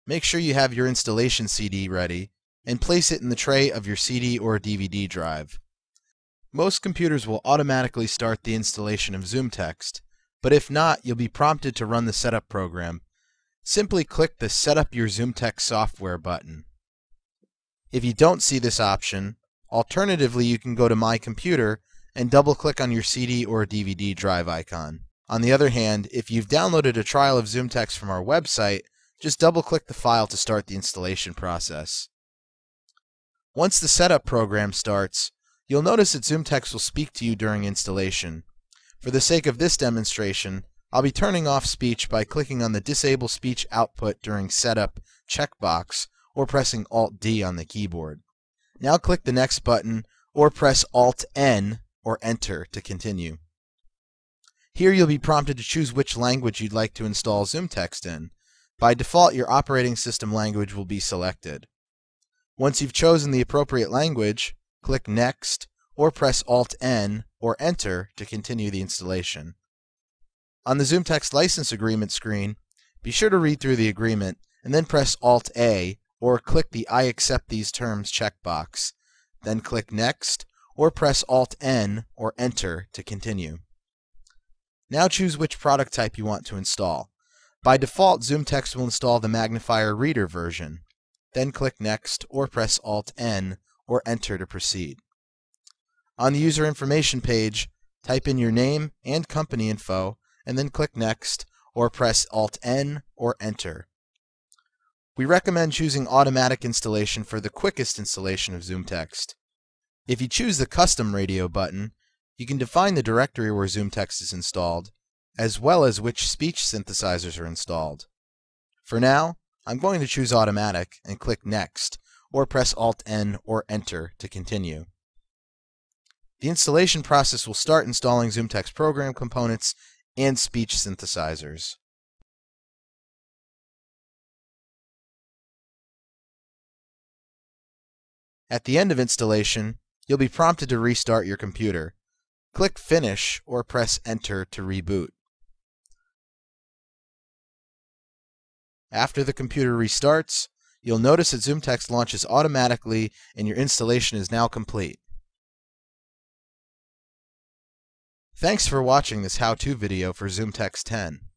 make sure you have your installation CD ready and place it in the tray of your CD or DVD drive. Most computers will automatically start the installation of ZoomText, but if not, you'll be prompted to run the setup program. Simply click the Set up your ZoomText software button. If you don't see this option, alternatively you can go to My Computer and double-click on your CD or DVD drive icon. On the other hand, if you've downloaded a trial of ZoomText from our website, just double-click the file to start the installation process. Once the setup program starts, you'll notice that ZoomText will speak to you during installation. For the sake of this demonstration, I'll be turning off speech by clicking on the Disable Speech Output During Setup checkbox or pressing Alt-D on the keyboard. Now click the Next button or press Alt-N or Enter to continue. Here you'll be prompted to choose which language you'd like to install ZoomText in. By default, your operating system language will be selected. Once you've chosen the appropriate language, click Next or press Alt-N or Enter to continue the installation. On the ZoomText license agreement screen, be sure to read through the agreement and then press Alt-A or click the I accept these terms checkbox. Then click Next or press Alt-N or Enter to continue. Now choose which product type you want to install. By default, ZoomText will install the Magnifier Reader version. Then click Next or press Alt-N or Enter to proceed. On the user information page, type in your name and company info and then click Next or press Alt-N or Enter. We recommend choosing automatic installation for the quickest installation of ZoomText. If you choose the Custom Radio button, you can define the directory where ZoomText is installed, as well as which speech synthesizers are installed. For now, I'm going to choose Automatic and click Next, or press Alt-N or Enter to continue. The installation process will start installing ZoomText program components and speech synthesizers. At the end of installation, you'll be prompted to restart your computer. Click Finish or press Enter to reboot. After the computer restarts, you'll notice that ZoomText launches automatically and your installation is now complete. Thanks for watching this how-to video for ZoomText 10.